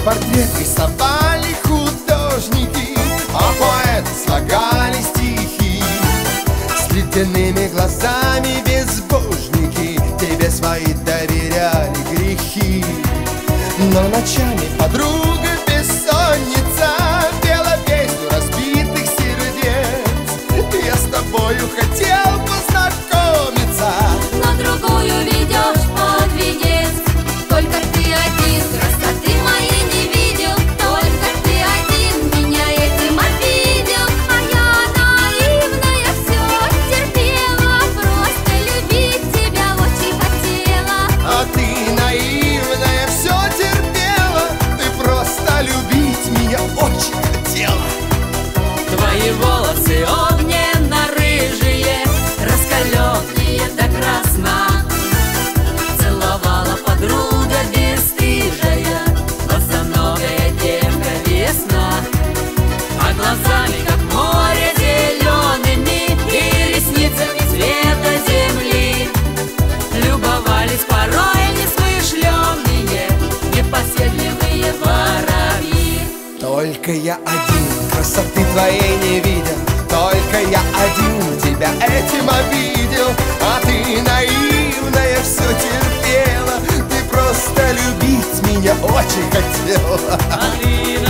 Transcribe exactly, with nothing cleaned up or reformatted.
портрет рисовали художники, а поэты слагали стихи. С ледяными глазами безбожники тебе свои доверяли грехи. Но ночами подруга бессонница пела песню разбитых сердец. Я с тобою хотел познакомиться, но другую ведешь под венец. Только ты один красоты моей не видел, только ты один меня этим обидел. А я наивная все терпела, просто любить тебя очень хотела. А ты наивная все терпела, ты просто любить меня очень хотела. Твои волосы огненно-рыжие, раскаленные до красна, целовала подруга бесстыжая, босоногая девка весна. А глазами, как море, зелеными и ресницами цвета земли любовались порой несмышленные, непоседливые воробьи. Только я один красоты твоей не видел, только я один тебя этим обидел. А ты наивная все терпела, ты просто любить меня очень хотела. А ты